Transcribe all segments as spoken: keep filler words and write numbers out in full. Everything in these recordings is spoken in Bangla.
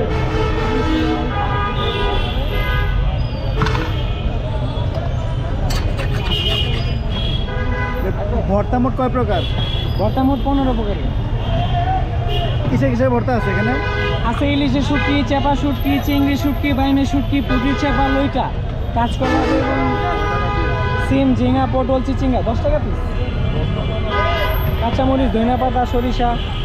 ভর্তা মোট কয় প্রকার? ভর্তা মোট পনেরো প্রকারের। কিসে কিসে ভর্তা আছে এখানে? আছে ইলিশের শুটকি, চেপা শুটকি, চিংড়ি শুটকি, বাইমের শুটকি, পুঁটির চেপা, লইকা, কাঁচকলা এবং সিম, ঝিঙা, পটল, চিচিঙ্গা। দশ টাকা পিস। কাঁচামরিচ, ধনিয়া পাতা, সরিষা।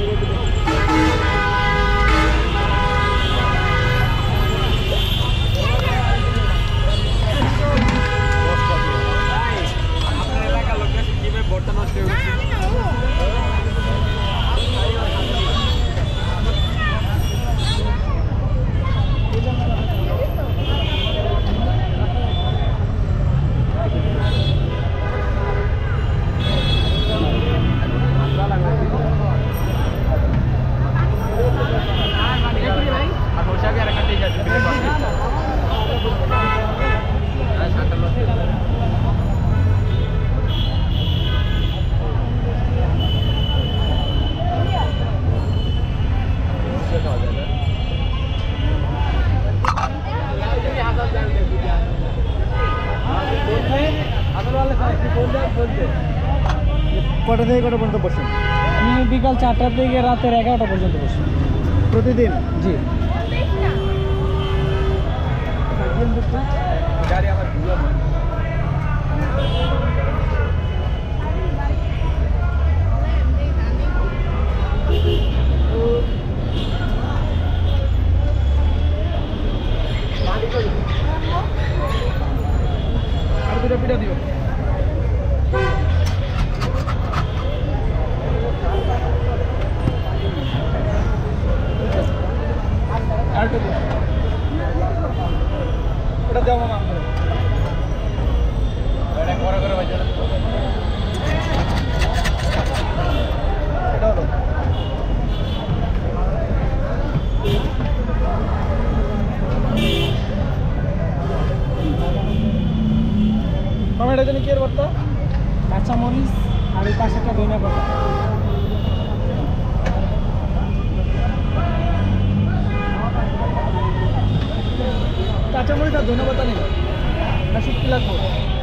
কটা থেকে কটা পর্যন্ত বসেন? আমি বিকাল চারটার থেকে রাতের এগারোটা পর্যন্ত বসি প্রতিদিন? জি। গাড়ি আমার আর দুটো পিঠা দিও। ওটা দেওয়া মামা এটা বড় করে বাজে এটা হলো মামা এটা জানি কি এর ভর্তা? কাঁচামরিচ আর এই পাশেটা ধনিয়া পাতা। কাঁচামরিচ আর ধনে পাতা নেই না শুটকি লাগবে?